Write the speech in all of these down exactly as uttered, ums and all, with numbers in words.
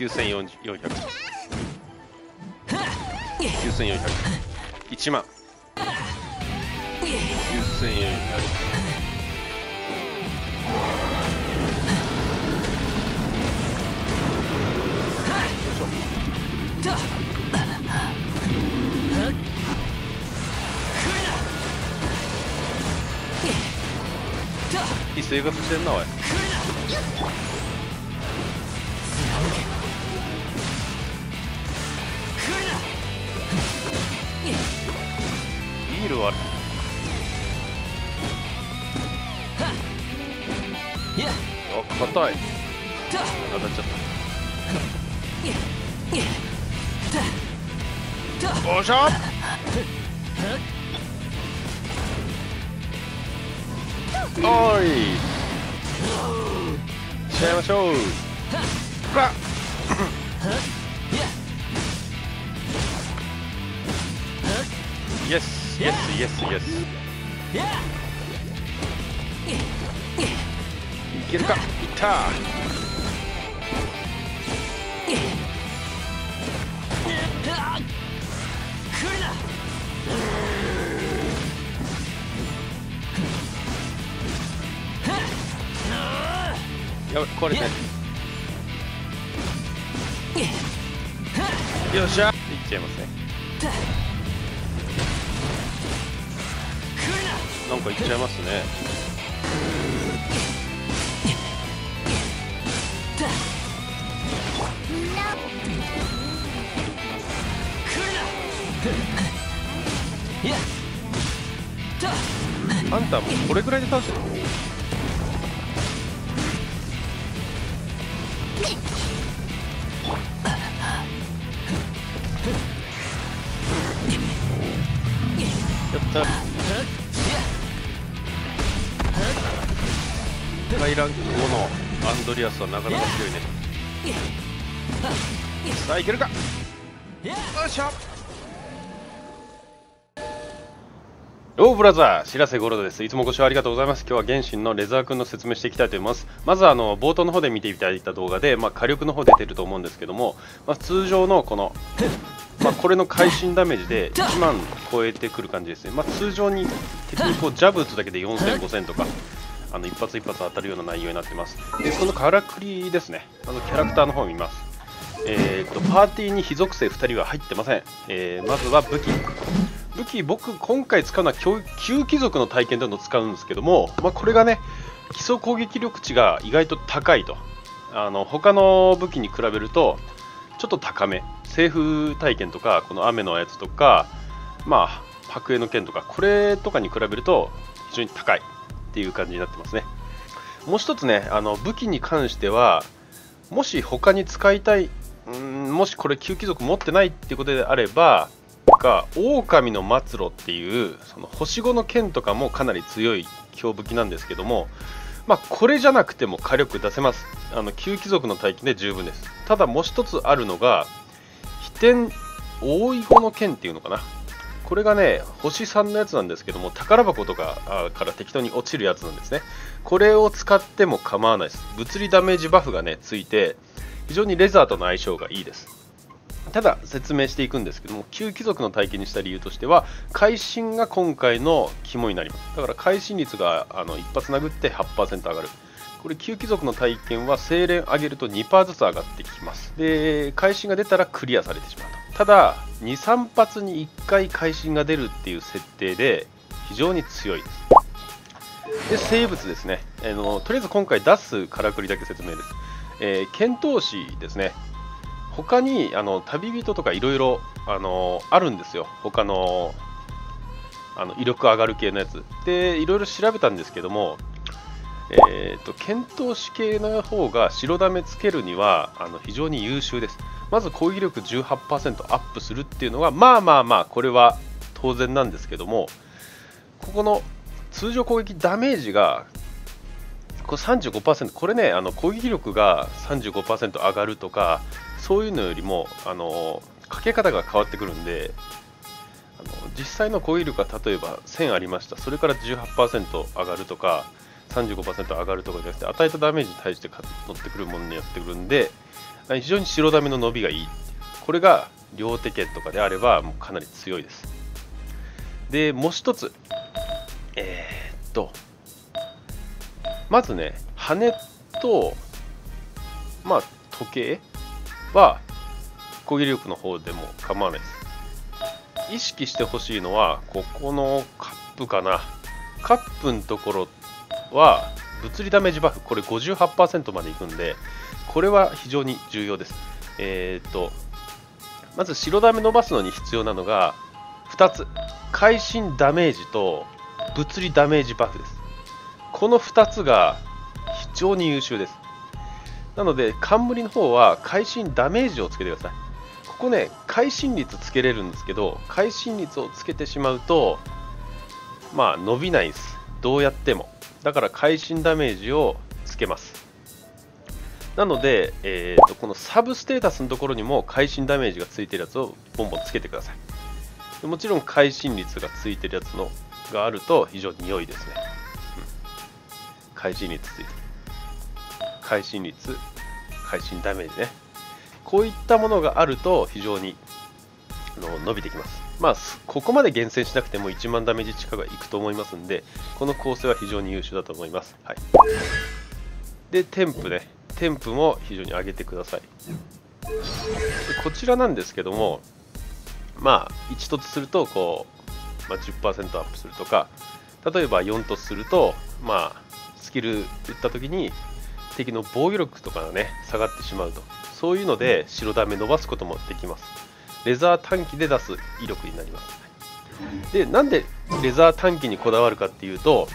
きゅうせんよんひゃく、きゅうせんよんひゃく、いちまん、きゅうせんよんひゃく、いい生活してんなおい。ビールはあ、硬い。当たっちゃった。おっしゃ。おい。しちゃいましょう。ほら。イエス、イエス、イエス、イエス。いけるか。いった。やばい、壊れてない。よっしゃ。いっちゃいますね。なんかいっちゃいますね。あんたもうこれぐらいで倒してる。やった。世界ランクごのアンドリアスはなかなか強いね。さあいけるか。よっしゃ。ローブラザー、白瀬五郎です。いつもご視聴ありがとうございます。今日は原神のレザー君の説明していきたいと思います。まずはあの冒頭の方で見ていただいた動画で、まあ、火力の方出てると思うんですけども、まあ、通常のこの、まあ、これの会心ダメージでいちまん超えてくる感じですね。まあ、通常に敵にこうジャブ打つだけでよんせん、ごせんとかあの一発一発当たるような内容になってます。でそのからくりですね。あのキャラクターの方を見ます。えー、とパーティーに非属性ふたりは入ってません。えー、まずは武器。武器、僕今回使うのは旧貴族の体験というのを使うんですけども、まあ、これがね基礎攻撃力値が意外と高いと。あの他の武器に比べるとちょっと高め。西風体験とかこの雨のやつとか、まあ白衣の剣とかこれとかに比べると非常に高いっていう感じになってますね。もう一つね、あの武器に関してはもし他に使いたい、うん、もしこれ旧貴族持ってないっていうことであれば、が狼の末路っていうその星ごの剣とかもかなり強い強武器なんですけども、まあ、これじゃなくても火力出せます。あの旧貴族の体験で十分です。ただもう一つあるのが飛天大囲碁の剣っていうのかな。これがね星さんのやつなんですけども、宝箱とかから適当に落ちるやつなんですね。これを使っても構わないです。物理ダメージバフがねついて非常にレザーとの相性がいいです。ただ説明していくんですけども、旧貴族の体験にした理由としては会心が今回の肝になります。だから会心率があの一発殴って はちパーセント 上がる。これ旧貴族の体験は精錬上げると にパーセント ずつ上がってきます。で会心が出たらクリアされてしまうと。ただにさん発にいっかい会心が出るっていう設定で非常に強いです。で生物ですね、あのとりあえず今回出すからくりだけ説明です。えー、剣闘士ですね。他にあの旅人とかいろいろあのあるんですよ。他のあの威力上がる系のやつでいろいろ調べたんですけども、えーと剣闘士系の方が白ダメつけるにはあの非常に優秀です。まず攻撃力 じゅうはちパーセント アップするっていうのはまあまあまあこれは当然なんですけども、ここの通常攻撃ダメージがこれ さんじゅうごパーセント、これねあの攻撃力が さんじゅうごパーセント 上がるとかそういうのよりもあのかけ方が変わってくるんで、あの実際の攻撃力が例えばせんありました。それから じゅうはちパーセント 上がるとか さんじゅうごパーセント 上がるとかじゃなくて、与えたダメージに対して乗ってくるものにやってくるんで、 非常に白ダメの伸びがいい。これが両手剣とかであればもうかなり強いです。でもう一つ、えー、っとまずね、羽とまあ時計は攻撃力の方でも構わないです。意識してほしいのはここのカップかな。カップのところは物理ダメージバフ、これ ごじゅうはちパーセント までいくんで、これは非常に重要です。えー、っとまず白ダメ伸ばすのに必要なのがふたつ、会心ダメージと物理ダメージバフです。このふたつが非常に優秀です。なので冠の方は会心ダメージをつけてください。ここね、会心率つけれるんですけど、会心率をつけてしまうとまあ伸びないです、どうやっても。だから会心ダメージをつけます。なので、えー、とこのサブステータスのところにも会心ダメージがついてるやつをボンボンつけてください。でもちろん会心率がついてるやつのがあると非常に良いですね。うん、会心率ついてる。会心率、会心ダメージね。こういったものがあると非常にあの伸びてきます。まあ、ここまで厳選しなくてもいちまんダメージ近くはいくと思いますんで、この構成は非常に優秀だと思います。はい、で、添付ね。添付も非常に上げてください。でこちらなんですけども、まあ、いち凸するとこう、まあ、じゅっパーセント アップするとか、例えばよん凸すると、まあ、スキル打った時に敵の防御力とかがね、下がってしまうと。そういうので白ダメ伸ばすこともできます。レザー短期で出す威力になります。で、なんでレザー短期にこだわるかっていうと、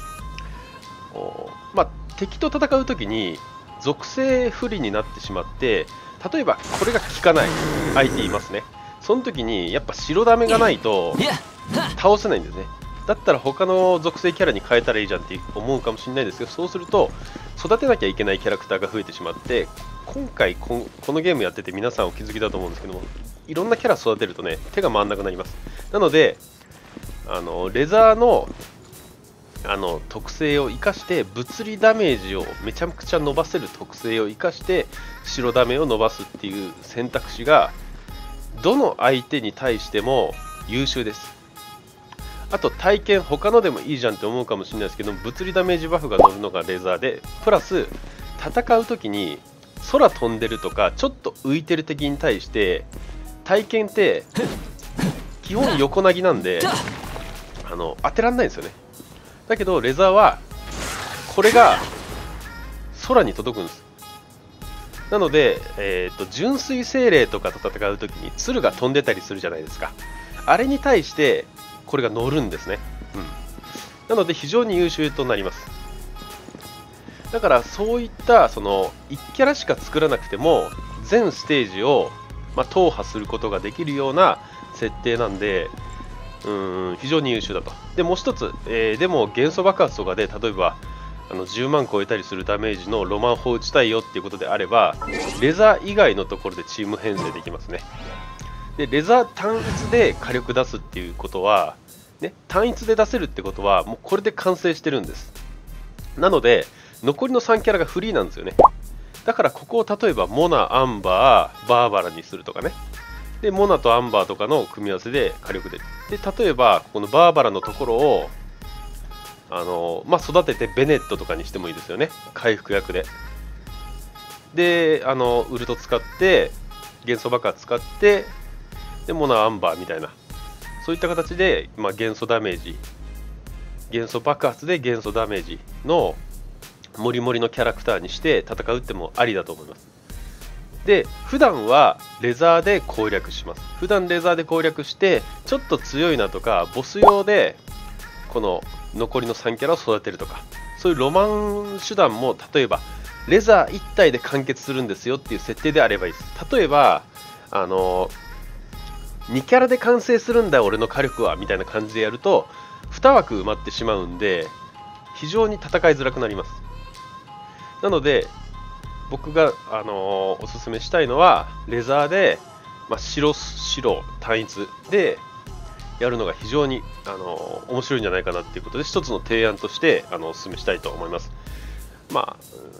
まあ、敵と戦う時に属性不利になってしまって、例えばこれが効かない相手いますね。その時にやっぱ白ダメがないと倒せないんですね。だったら他の属性キャラに変えたらいいじゃんって思うかもしれないですけど、そうすると育てなきゃいけないキャラクターが増えてしまって、今回このゲームやってて皆さんお気づきだと思うんですけども、いろんなキャラ育てるとね、手が回んなくなります。なのであのレザーのあの特性を生かして、物理ダメージをめちゃくちゃ伸ばせる特性を生かして白ダメを伸ばすっていう選択肢がどの相手に対しても優秀です。あと体験他のでもいいじゃんって思うかもしれないですけど、物理ダメージバフが乗るのがレザーで、プラス戦う時に空飛んでるとかちょっと浮いてる敵に対して体験って基本横投げなんであの当てられないんですよね。だけどレザーはこれが空に届くんです。なので、えーと、純粋精霊とかと戦うときに鶴が飛んでたりするじゃないですか。あれに対してこれが乗るんですね。うん、なので非常に優秀となります。だからそういったそのいちキャラしか作らなくても全ステージを、まあ、踏破することができるような設定なんで、うーん非常に優秀だと。でもう一つ、えー、でも元素爆発とかで例えばあのじゅうまん超えたりするダメージのロマン砲打ちたいよっていうことであれば、レザー以外のところでチーム編成できますね。でレザー単一で火力出すっていうことは、ね、単一で出せるってことはもうこれで完成してるんです。なので残りのさんキャラがフリーなんですよね。だからここを例えばモナ、アンバー、バーバラにするとかね。でモナとアンバーとかの組み合わせで火力で。で例えばこのバーバラのところをあの、まあ、育ててベネットとかにしてもいいですよね。回復役で。であのウルト使って元素爆発使ってでモナ、アンバーみたいな、そういった形で、まあ、元素ダメージ元素爆発で元素ダメージのモリモリのキャラクターにして戦うってもありだと思います。で普段はレザーで攻略します。普段レザーで攻略してちょっと強いなとかボス用でこの残りのさんキャラを育てるとか、そういうロマン手段も例えばレザーいち体で完結するんですよっていう設定であればいいです。例えばあのにキャラで完成するんだよ俺の火力はみたいな感じでやるとに枠埋まってしまうんで非常に戦いづらくなります。なので僕が、あのー、おすすめしたいのはレザーで、まあ、白白単一でやるのが非常に、あのー、面白いんじゃないかなっていうことで一つの提案としてあのおすすめしたいと思います。まあ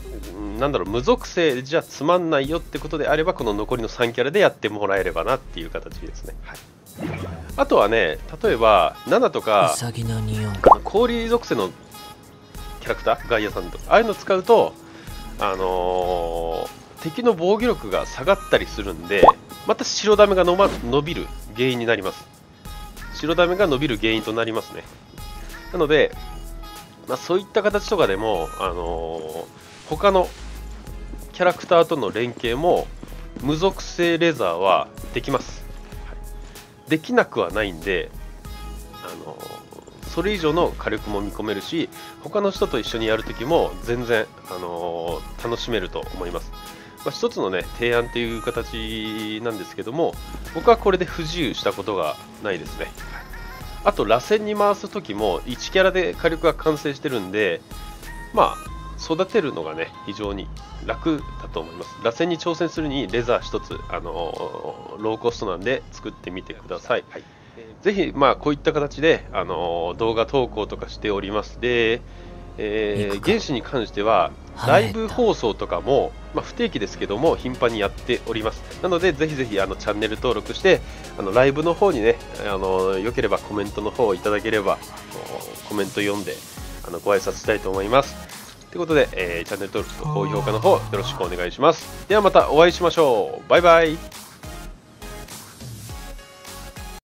なんだろう、無属性じゃつまんないよってことであれば、この残りのさんキャラでやってもらえればなっていう形ですね。はい、あとはね、例えばななとか氷属性のキャラクター、ガイアさんとかああいうの使うと、あのー、敵の防御力が下がったりするんで、また白ダメがの、ま、伸びる原因になります。白ダメが伸びる原因となりますね。なので、まあ、そういった形とかでも、あのー、他のキャラクターとの連携も無属性レザーはできます。はい、できなくはないんで、あのー、それ以上の火力も見込めるし、他の人と一緒にやるときも全然、あのー、楽しめると思います。まあ、一つのね、提案っていう形なんですけども、僕はこれで不自由したことがないですね。あと、螺旋に回すときもいちキャラで火力が完成してるんで、まあ、育てるのがね、非常に楽だと思います。螺旋に挑戦するにレザーひとつ、あのー、ローコストなんで作ってみてください。はい、ぜひ、まあ、こういった形で、あのー、動画投稿とかしております。で、えー、原始に関しては、ライブ放送とかも、まあ、不定期ですけども、頻繁にやっております。なので、ぜひぜひあのチャンネル登録して、あのライブの方にね、あのよければコメントの方をいただければ、コメント読んであのご挨拶したいと思います。ということで、えー、チャンネル登録と高評価の方よろしくお願いします。ではまたお会いしましょう。バイバイ。